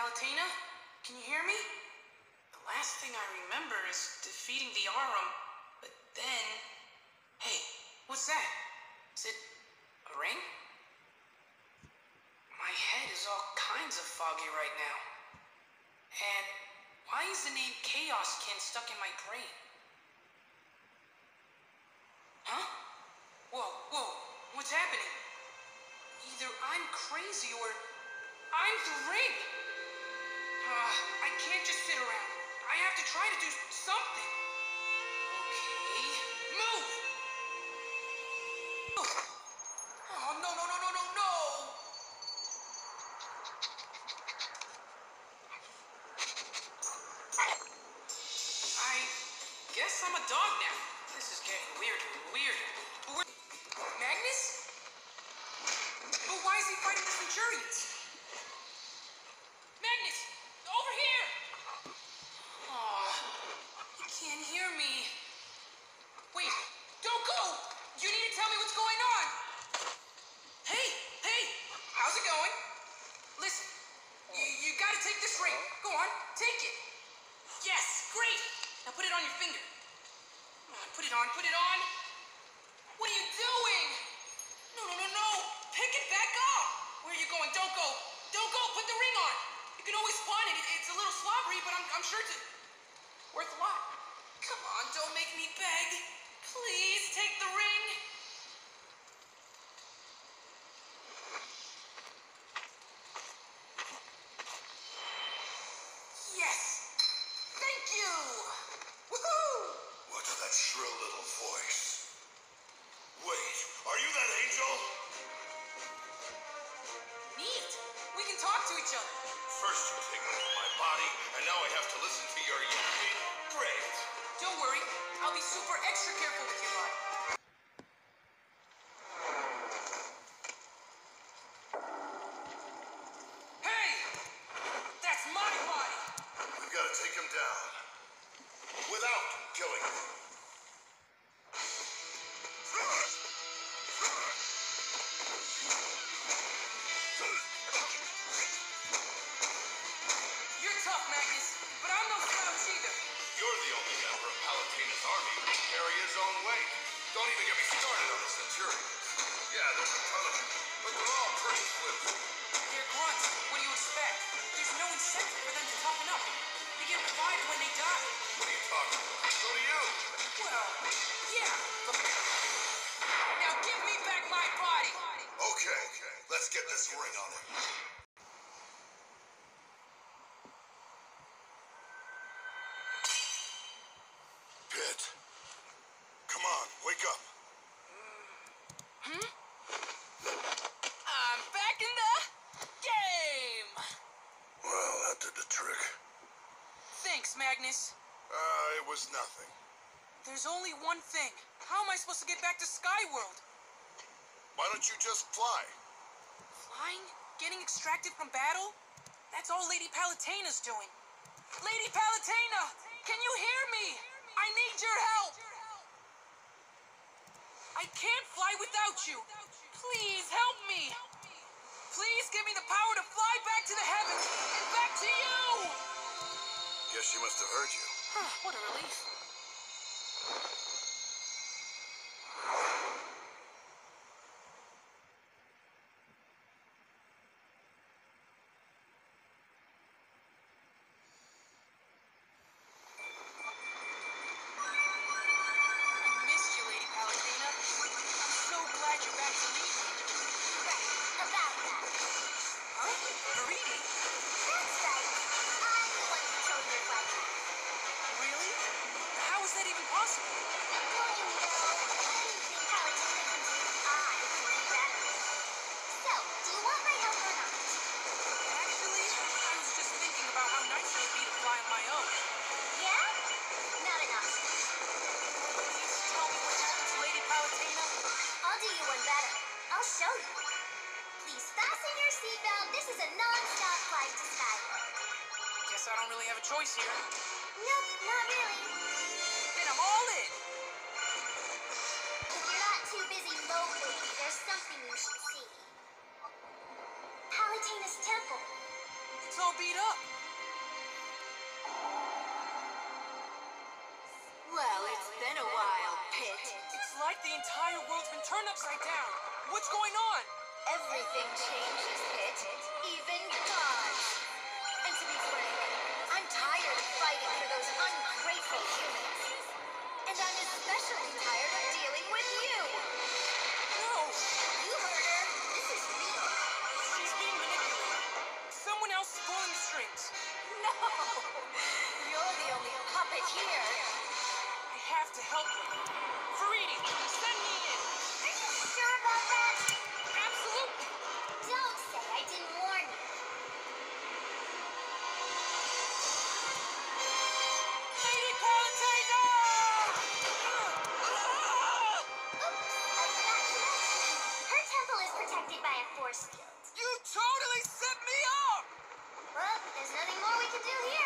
Palutena? Can you hear me? The last thing I remember is defeating the Aurum, but then... Hey, what's that? Is it a ring? My head is all kinds of foggy right now. And why is the name Chaoskin stuck in my brain? Huh? Whoa, what's happening? Either I'm crazy or I'm the ring! I can't just sit around. I have to try to do something. Okay, move! Oh, no! I guess I'm a dog now. This is getting weirder and weirder. Magnus? But why is he fighting the Centurions? Magnus! Over here! Aw, you can't hear me. Wait, don't go! You need to tell me what's going on! Hey! How's it going? Listen, you gotta take this ring. Go on, take it. Yes, great! Now put it on your finger. Put it on. What are you doing? No. Pick it back up. Where are you going? Don't go. Put the ring on. You can always pawn it. It's a little slobbery, but I'm sure it's worth a lot. Come on, don't make me beg. Please take the ring. Yes. Thank you. Woohoo! What's that shrill little voice? Wait, are you that angel? Neat. We can talk to each other. First you take over my body, and now I have to listen to your yapping? Great. Don't worry. I'll be super extra careful with your body. Hey! That's my body! We've got to take him down. Without killing him. You're tough, Magnus, but I'm no slouch either. You're the only member of Palatena's army who can carry his own weight. Don't even get me started on the Centurions. Yeah, there's a ton of them, but they're all pretty swift. They're grunts. What do you expect? There's no incentive for them to toughen up. They get revived when they die. What are you talking about? So do you. Well, yeah. Now give me back my body! Okay, let's get this ring on him. Pit. Come on, wake up. I'm back in the game! Well, that did the trick. Thanks, Magnus. It was nothing. There's only one thing. How am I supposed to get back to Skyworld? Why don't you just fly? Flying? Getting extracted from battle? That's all Lady Palutena's doing. Lady Palutena! Can you hear me? I need your help! I can't fly without you! Please help me! Please give me the power to fly back to the heavens and back to you! Guess she must have heard you. What a relief. I don't really have a choice here. Nope, not really. Then I'm all in. If you're not too busy moping, something you should see. Palutena's temple. It's all beat up. Well, it's been a while, Pit. It's like the entire world's been turned upside down. What's going on? Everything changes, Pit. Even gods. And to be frank, I'm tired of fighting for those ungrateful humans. And I'm especially tired of dealing with you. No, You heard her. This is real. she's being manipulated. Someone else is pulling the strings. No! You're the only puppet here. I have to help them. Faridi, send me in. Are you sure about that? Absolutely. Don't say I didn't warn you. Lady Palutena! Oops, I forgot to mention. Her temple is protected by a force field. You totally set me up! Well, there's nothing more we can do here.